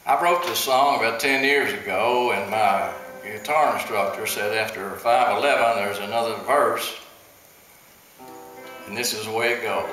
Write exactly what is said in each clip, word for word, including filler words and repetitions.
I wrote this song about ten years ago, and my guitar instructor said after five eleven there's another verse, and this is the way it goes.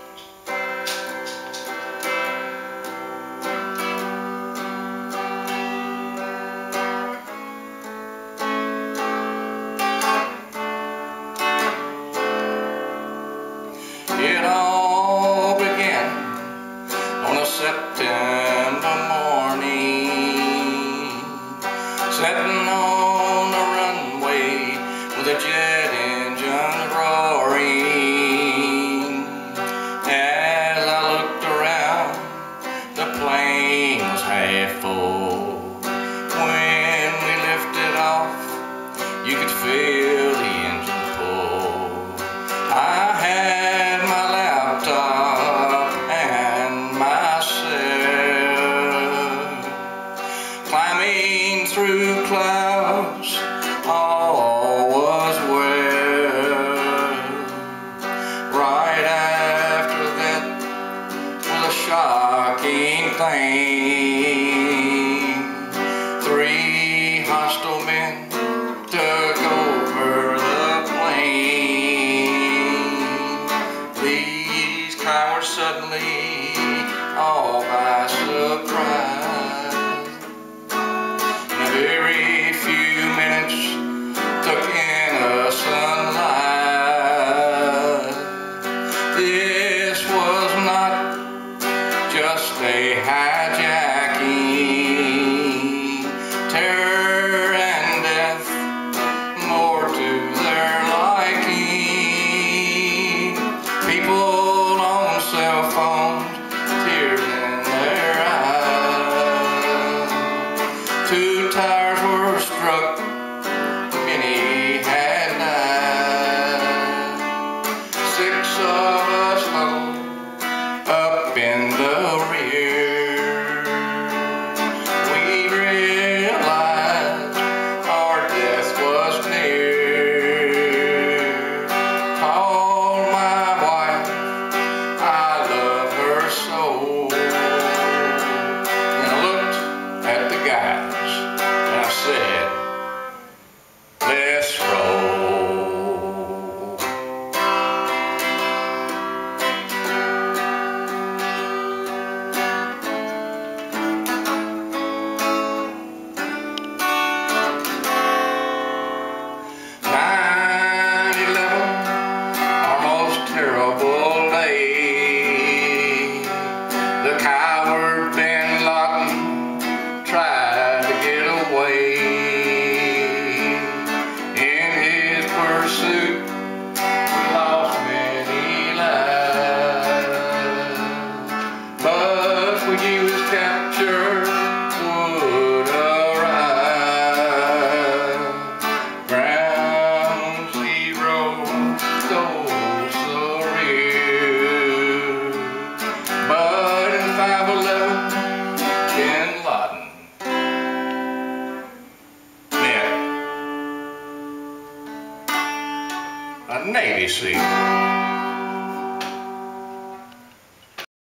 It all began on a September morning, sitting on the runway with the jet engine roaring. As I looked around, the plane was half full. When we lifted off, you could feel the engine pull. I had my laptop and myself climbing through clouds. All was well. Right after that was a shocking thing. Three hostile men took over the plane. These cowards suddenly, all by surprise, in a very few minutes took innocent lives. This was not just a hijacking, terror and death, more to their liking. People on cell phones, tears in their eyes. Two tires were struck, many had died. Six of us hung up in the rear. We realized our death was near. Called my wife, I love her so, and I looked at the guys and I said, let's roll. nine eleven, our most terrible day. The coward Bin Laden tried to get away. In his pursuit, we lost many lives, but we knew his capture would arrive. Ground zero, goes so real, but in five eleven, Bin Laden met a Navy SEAL.